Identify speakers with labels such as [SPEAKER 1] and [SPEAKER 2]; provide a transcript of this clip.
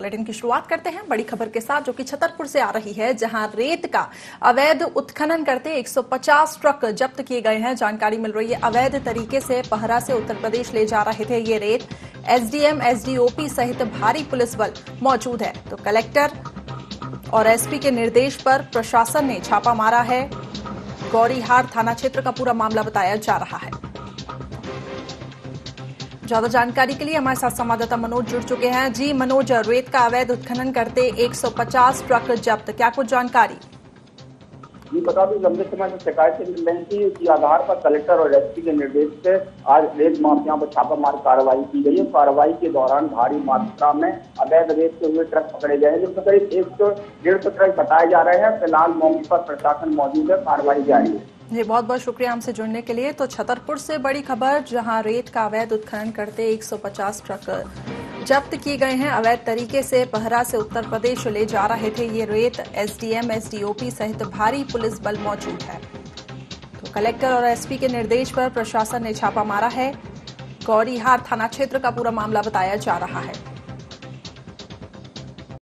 [SPEAKER 1] Bulletin की शुरुआत करते हैं बड़ी खबर के साथ, जो कि छतरपुर से आ रही है, जहां रेत का अवैध उत्खनन करते 150 ट्रक जब्त किए गए हैं। जानकारी मिल रही है अवैध तरीके से पहरा से उत्तर प्रदेश ले जा रहे थे ये रेत। एसडीएम, एसडीओपी सहित भारी पुलिस बल मौजूद है। तो कलेक्टर और एसपी के निर्देश पर प्रशासन ने छापा मारा है। गौरीहार थाना क्षेत्र का पूरा मामला बताया जा रहा है। ज्यादा जानकारी के लिए हमारे साथ संवाददाता मनोज जुड़ चुके हैं। जी मनोज, रेत का अवैध उत्खनन करते 150 ट्रक जब्त, क्या कुछ जानकारी?
[SPEAKER 2] ये बता दें, लंबे समय से शिकायतें मिल रही थी। इसी आधार पर कलेक्टर और एसपी के निर्देश से आज रेत माफियाओं पर छापामार कार्रवाई की गई है। कार्रवाई के दौरान भारी मात्रा में अवैध रेत के हुए ट्रक पकड़े गए हैं, जिसमें करीब 100-150 ट्रक बताए जा रहे हैं। फिलहाल मौके पर प्रशासन मौजूद है, कार्रवाई जारी है।
[SPEAKER 1] जी, बहुत बहुत शुक्रिया हमसे जुड़ने के लिए। तो छतरपुर से बड़ी खबर, जहां रेत का अवैध उत्खनन करते 150 ट्रक जब्त किए गए हैं। अवैध तरीके से पहरा से उत्तर प्रदेश ले जा रहे थे ये रेत। एसडीएम, एसडीओपी सहित भारी पुलिस बल मौजूद है। तो कलेक्टर और एसपी के निर्देश पर प्रशासन ने छापा मारा है। गौरीहार थाना क्षेत्र का पूरा मामला बताया जा रहा है।